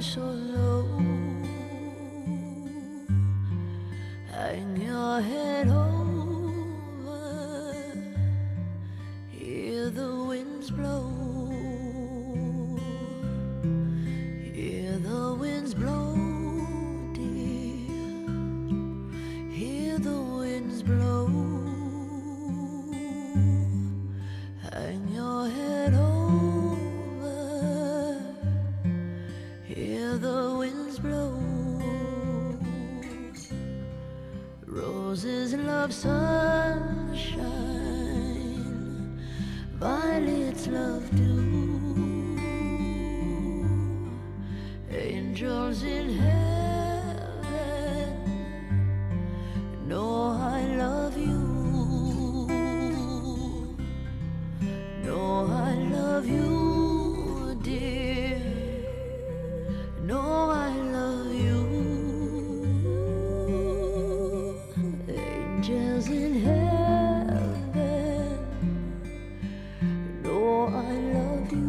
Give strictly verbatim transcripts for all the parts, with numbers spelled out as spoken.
so low. Hang your head over, hear the winds blow. Hear the winds blow, dear. Hear the winds blow. Hang your head over, hear the winds blow. Roses love sunshine, violets love dew. Angels in heaven know I love you. Know I love you, dear. Know I love you. Angels in heaven know I love you.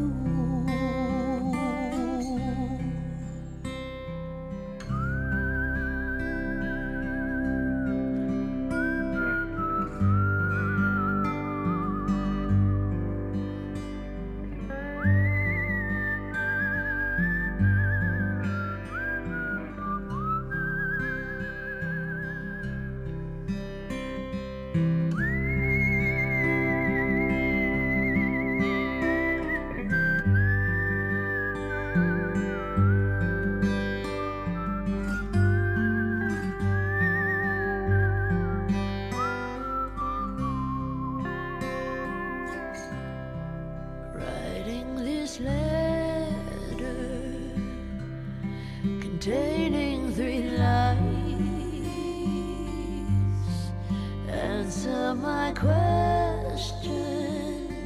Writing this letter containing three lines, answer my question,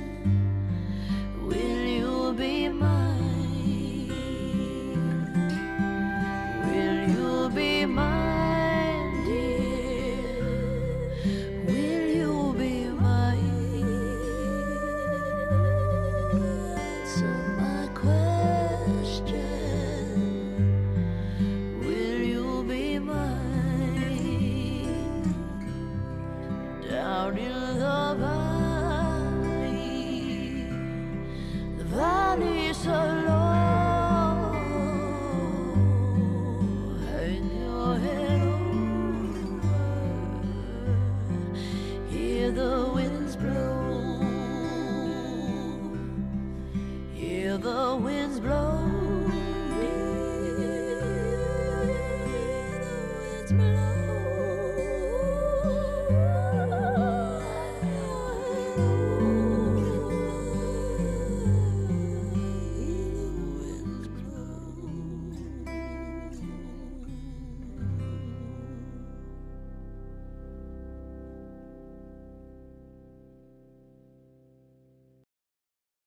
will you be mine? Will you be mine, dear? Will you be mine? Answer my question, will you be mine? Down in the valley, the valley so low. Hang your head over, hear the winds blow. Hear the winds blow, hear the winds blow.